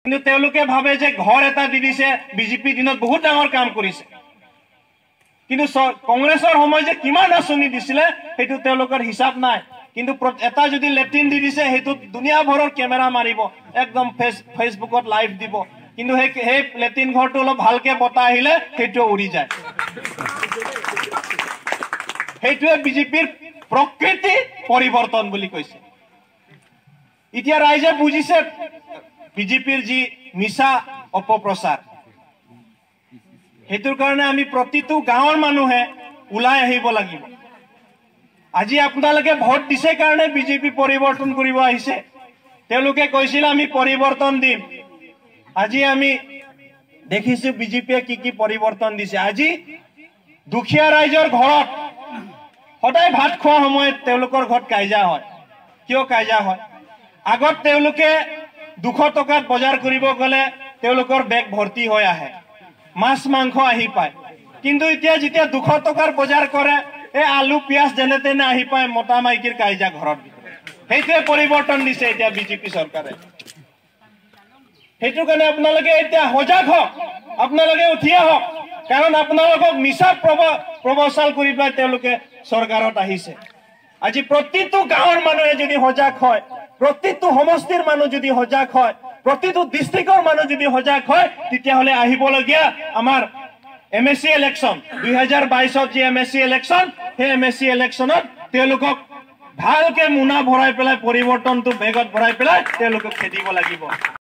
কিন্তু তেওঁলোকে ভাবে যে ঘৰ এটা দি দিছে বিজেপি দিনত বহুত ডাঙৰ কাম কৰিছে কিন্তু কংগ্ৰেছৰ সময় যে কিমান আঁচনি দিছিলে সেইটো তেওঁলোকৰ হিচাপ নাই কিন্তু এটা যদি লেট্ৰিন দি দিছে সেইটো দুনিয়া ভৰৰ কেমেৰা মাৰিব একদম ফেসবুকত লাইভ দিব কিন্তু সেই লেট্ৰিন ঘৰটো অলপ ভালকে বতা আহিলে সেইটো উৰি যায় সেইটোৱে বিজেপিৰ প্ৰকৃতি পৰিৱৰ্তন বুলি কৈছে এতিয়া ৰাইজে বুজিছে বিজেপিৰ যি মিছা অপপ্ৰচাৰ হেতুৰ কাৰণে আমি প্ৰতিটো গাঁৱৰ মানুহে উলাই আহিব লাগিব আজি আপোনালোকে ভোট দিছে কাৰণে বিজেপি পৰিৱৰ্তন কৰিব আহিছে তেওঁলোকে কৈছিল আমি পৰিৱৰ্তন দিম আজি আমি দেখিছো বিজেপিয়ে কি পৰিৱৰ্তন দিছে আজি দুখীয়া ৰাইজৰ ঘৰত সদায় ভাত খোৱা সময়ত তেওঁলোকৰ ঘৰত কাইজা হয় কিয় কাইজা হয় আগত তেওঁলোকে 200 টকাত বজাৰ কৰিব গলে তেওঁলোকৰ বেগ ভৰ্তি হৈ আহে মাছ মাংস আহি পায় কিন্তু এতিয়া যেতিয়া 200 টকাৰ বজাৰ কৰে এই আলু পিয়াজ যেনে তেনে আহি পায় মোটা মাইকিৰ কাইজা ঘৰত সেইটোৱে পৰিৱৰ্তন দিছে এতিয়া বিজেপি চৰকাৰে সেইটো কাৰণে আপোনালোকে এতিয়া সজাগ হওক আপোনালোকে উঠি আহক কাৰণ আপোনালোকক মিছা প্ৰবচাল কৰি পেলাই তেওঁলোকে চৰকাৰত আহিছে আজি প্ৰতিটো গাঁৱৰ মানুহে যদি সজাগ হয় প্ৰতিটো সমষ্টিৰ মানুহ যদি সজাগ হয় প্ৰতিটো ডিস্ট্ৰিক্টৰ মানুহ যদি সজাগ হয় তেতিয়াহলে আহিবলগীয়া আমাৰ এমএসসি ইলেকশন 2022 ত যে এমএসসি ইলেকশন সেই এমএসসি ইলেকশনত তেওঁলোকক ভালকে মুনা ভৰাই পেলাই পৰিৱৰ্তনটো বেগত ভৰাই পেলাই তেওঁলোকক খেদিব লাগিব